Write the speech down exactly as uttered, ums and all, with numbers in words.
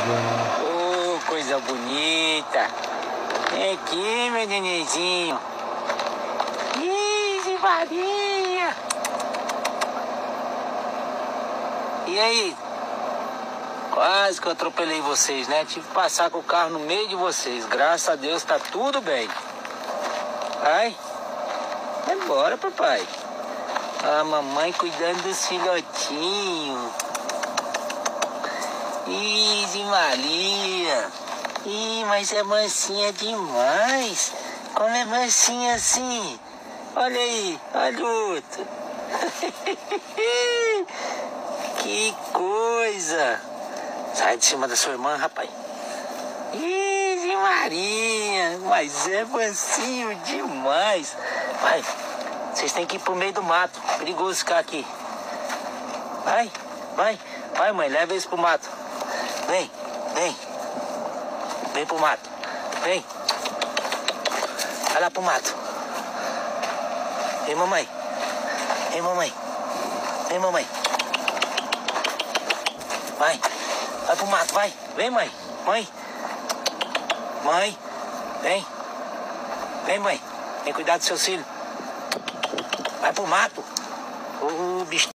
Ô, coisa bonita. Vem aqui, meu nenenzinho. Ih, Maria. E aí? Quase que eu atropelei vocês, né? Tive que passar com o carro no meio de vocês. Graças a Deus tá tudo bem. Vai. Vai embora, papai. A mamãe cuidando dos filhotinhos. Ih, Maria. Ih, mas é mansinha demais. Como é mansinha assim? Olha aí, olha o outro. Que coisa. Sai de cima da sua irmã, rapaz. Ih, Maria, mas é mansinho demais. Vai, vocês têm que ir pro meio do mato. Perigoso ficar aqui. Vai, vai, vai, mãe, leva eles pro mato. Vem, vem. Vem pro mato. Vem. Vai lá pro mato. Vem, mamãe. Vem, mamãe. Vem, mamãe. Vai. Vai pro mato, vai. Vem, mãe. Mãe. Mãe. Vem. Vem, mãe. Vem cuidar dos seus filhos. Vai pro mato. Ô, bicho.